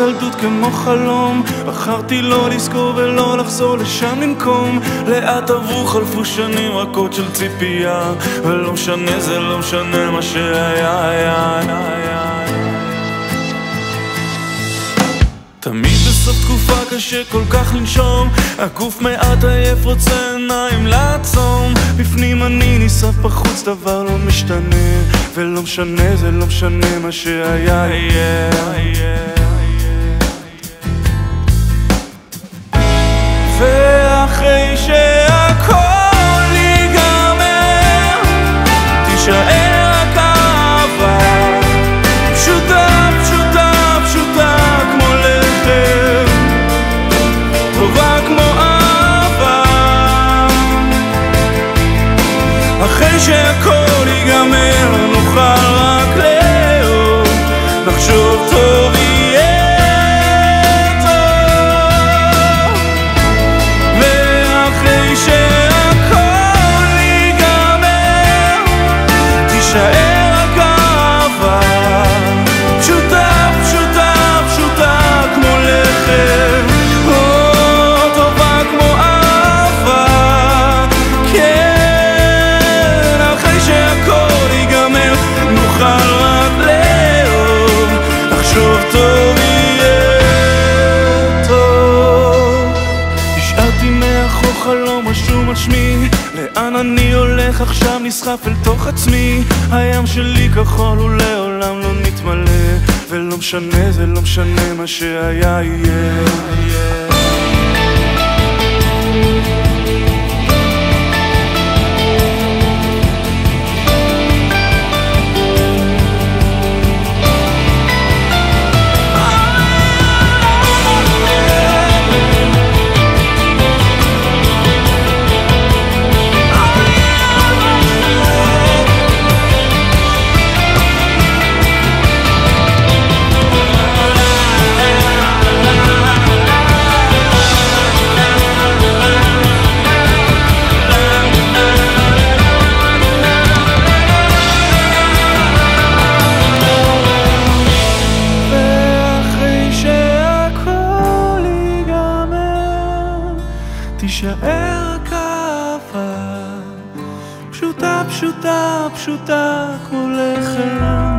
ילדות כמו חלום, בחרתי לא לזכור ולא לחזור לשם לנקום. לאט עברו חלפו שנים רכות של ציפייה, ולא משנה זה לא משנה מה שהיה. תמיד בסוף תקופה קשה כל כך לנשום, הגוף מעט עייף רוצה עיניים לעצום. בפנים אני נשרף בחוץ דבר לא משתנה, ולא משנה זה לא משנה מה שהיה. ואחרי שהכל ייגמר תישאר רק אהבה פשוטה פשוטה פשוטה כמו לחם, טובה כמו אהבה. אחרי שהכל ייגמר נוכל רק לאהוב, נחשוב טוב תישאר רק אהבה פשוטה פשוטה פשוטה כמו לחם, טובה כמו אהבה. כן, אחרי שהכל ייגמר נוכל רק לאהוב, לחשוב טוב יהיה טוב. השארתי מאחור חלום רשום על שמי, לאן אני הולך עכשיו נסחף אל תוך עצמי. הים שלי כחול ולעולם לא נתמלא, ולא משנה זה לא משנה מה שהיה יהיה. תישאר רק אהבה פשוטה פשוטה פשוטה כמו לחם.